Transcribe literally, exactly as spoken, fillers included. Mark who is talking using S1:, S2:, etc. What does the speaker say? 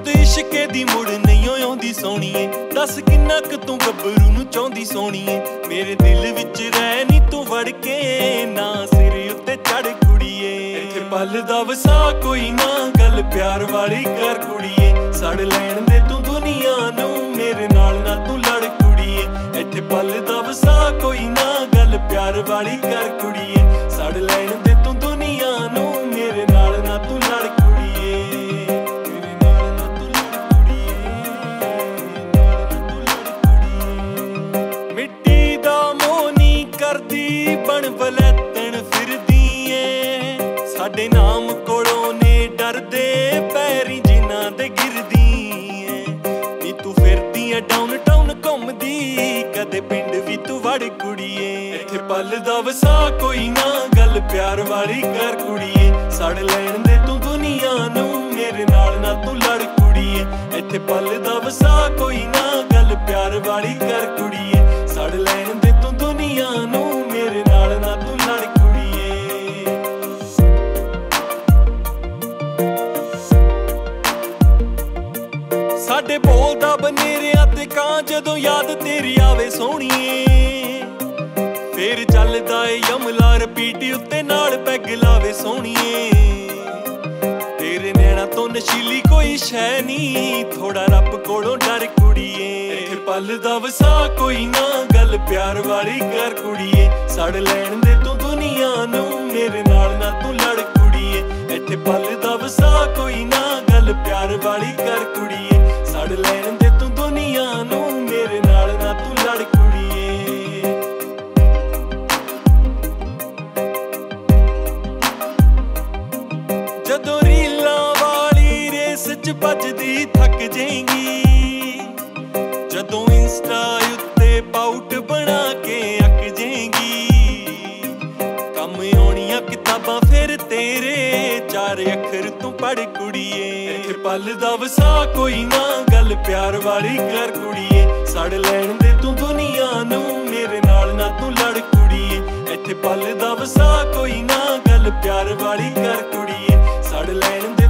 S1: रुत इश्के दी मुड़ नहीं आउंदी सोहणीए, दस किन्ना क तू गब्बरू नूं चाहुंदी सोहणीए। मेरे दिल विच रह नी तू वड़ के, ना सिर उत्ते चढ़ कुड़ीए। इत्थे पलदा वसा कोई ना, गल प्यार वाली कर कुड़ीए। सड़ लैण दे तू दुनिया नूं, मेरे नाल ना तू लड़ कुड़ीए। इत्थे पलदा वसा कोई ना, गल प्यार वाली कर कुड़ीए। सड़ लैण दे तू दुनिया नूं, मेरे नाल ना तू लड़ कुड़ीए। मेरे नाल ना तू लड़ कुड़ीए, नाल ना तू लड़ कुड़ीए। मिट्टी दा मोह नी करदी, बण वलैतण फिरदी ऐ। साडे नाम कोलों ने डरदे, पैरी जिन्हां दे गिरदी ऐ। नी तू फिरदी ऐ डाउन टाउन घुमदी, कदे पिंड भी तू वड़ कुड़ीए। इत्थे पलदा वसा कोई ना, गल प्यार वाली कर कुड़ीए। सड़ लैण दे तू दुनिया नूं, मेरे नाल ना तू लड़ कुड़ीए। इत्थे पलदा वसा कोई ना, गल प्यार वाली कर कुड़ीए। सड़ लैण दे तू दुनिया नूं, मेरे नाल ना तू लड़ कुड़ीए। साडे बोलदा बनेरिया ते कां, जदों याद तेरी आवे सोहणीए। फिर चलदा ए यमला रपीट उत्ते, नाल पैग लावे सोहणीए। तेरे नैना तो नशीली कोई शै नी, थोड़ा रब कोलों डर कुड़ीए। इत्थे पलदा वसा कोई ना, गल प्यार वाली कर कुड़ीए। सड़ लैण दे तू दुनिया नूं, मेरे नाल ना तू लड़ कुड़ीए। इत्थे पलदा वसा कोई ना, गल प्यार वाली कर कुड़ीए। सड़ लैण दे तू दुनिया नूं, मेरे नाल ना तू लड़ कुड़ीए। जदों रीलां वाली रेस च भजदी थक जाएंगी, जदों इंस्टा उत्ते पाउट बना के अक जाएंगी। कम आउणियां किताबां फिर तेरे, चार अखर तू पढ़ कुड़ीए। इत्थे पलदा वसा कोई ना, गल प्यार वाली कर कुड़ीए। सड़ लैण दे तू दुनिया नूं, मेरे नाल ना तू लड़ कुड़ीए। इत्थे पलदा वसा कोई ना, गल प्यार वाली कर कुड़ीए। सड़ लैण दे